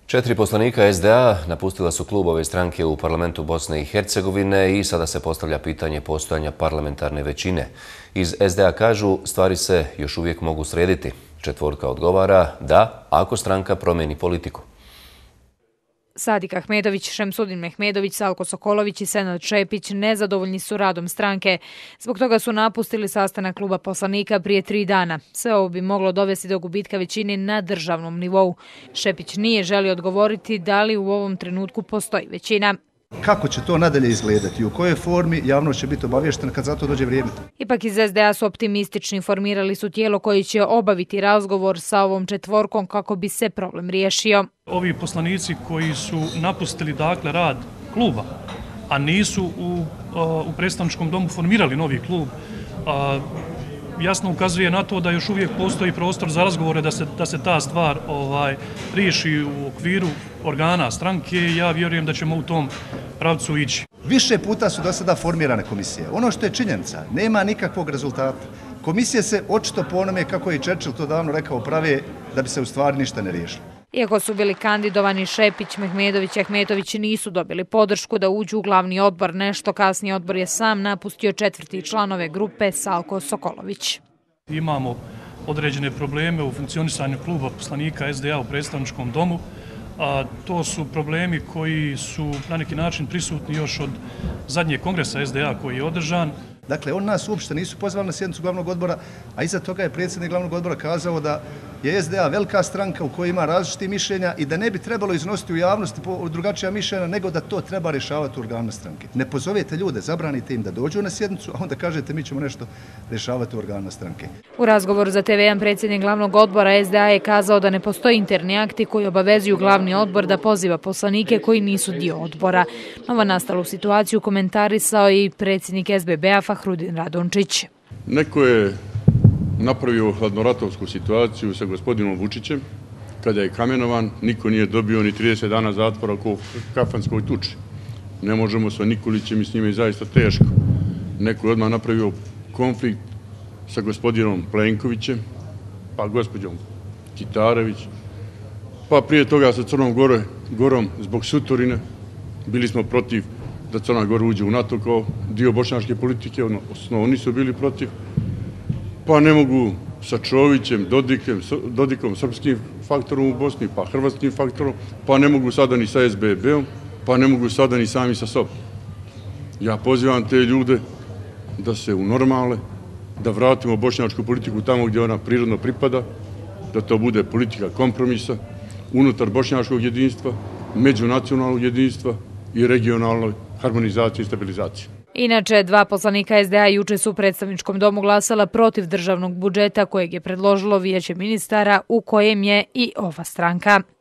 4 poslanika SDA napustila su klub ove stranke u parlamentu Bosne i Hercegovine i sada se postavlja pitanje postojanja parlamentarne većine. Iz SDA kažu stvari se još uvijek mogu srediti. Četvorka odgovara da ako stranka promijeni politiku. Sadik Ahmetović, Šemsudin Mehmedović, Salko Sokolović i Senad Šepić nezadovoljni su radom stranke. Zbog toga su napustili sastanak kluba poslanika prije 3 dana. Sve ovo bi moglo dovesti do gubitka većine na državnom nivou. Šepić nije želio odgovoriti da li u ovom trenutku postoji većina. Kako će to nadalje izgledati i u kojoj formi javnost će biti obavještena kad za to dođe vrijeme. Ipak iz SDA su optimistični, formirali su tijelo koje će obaviti razgovor sa ovom četvorkom kako bi se problem riješio. Ovi poslanici koji su napustili rad kluba, a nisu u predstavničkom domu formirali novi klub, jasno ukazuje na to da još uvijek postoji prostor za razgovore da se ta stvar riješi u okviru organa stranke i ja vjerujem da ćemo u tom pravcu ići. Više puta su do sada formirane komisije. Ono što je činjenica, nema nikakvog rezultata. Komisije se očito po onome, kako je Churchill to davno rekao, prave da bi se u stvari ništa ne riješilo. Iako su bili kandidovani Šepić, Mehmedović i Ahmetović nisu dobili podršku da uđu u glavni odbor. Nešto kasnije odbor je sam napustio 4. članove grupe Salko Sokolović. Imamo određene probleme u funkcionisanju kluba poslanika SDA u predstavničkom domu. To su problemi koji su na neki način prisutni još od zadnjeg kongresa SDA koji je održan. Dakle, on nas uopšte nisu pozvali na sjednicu glavnog odbora, a iza toga je predsjednik glavnog odbora kazao da je SDA velika stranka u kojoj ima različitih mišljenja i da ne bi trebalo iznositi u javnosti drugačija mišljenja, nego da to treba rješavati u organu stranke. Ne pozovete ljude, zabranite im da dođu na sjednicu, a onda kažete mi ćemo nešto rješavati u organu stranke. U razgovoru za TV1 predsjednik glavnog odbora SDA je kazao da ne postoji interni akti koji obavezuju glavni odbor da poziva poslanike koji nisu dio odbora. Novonastalu situaciju komentarisao i predsjednik SBB-a Fahrudin Radončić. Neko je napravio hladnoratovsku situaciju sa gospodinom Vučićem, kada je kamenovan, niko nije dobio ni 30 dana zatvora u kafanskoj tuči. Ne možemo sa Nikolićem i s njime je zaista teško. Neko je odmah napravio konflikt sa gospodinom Plenkovićem, pa gospođom Kitarević, pa prije toga sa Crnom Gorom zbog Sutorine. Bili smo protiv da Crna Gora uđe u NATO kao dio bošnjačke politike, odnosno oni su bili protiv. Pa ne mogu sa Čovićem, Dodikom, srpskim faktorom u Bosni, pa hrvatskim faktorom, pa ne mogu sada ni sa SBB-om, pa ne mogu sada ni sami sa sobom. Ja pozivam te ljude da se unormale, da vratimo bošnjačku politiku tamo gdje ona prirodno pripada, da to bude politika kompromisa unutar bošnjačkog jedinstva, međunacionalnog jedinstva i regionalnoj harmonizaciji i stabilizaciji. Inače, 2 poslanika SDA juče su u predstavničkom domu glasala protiv državnog budžeta kojeg je predložilo Vijeće ministara u kojem je i ova stranka.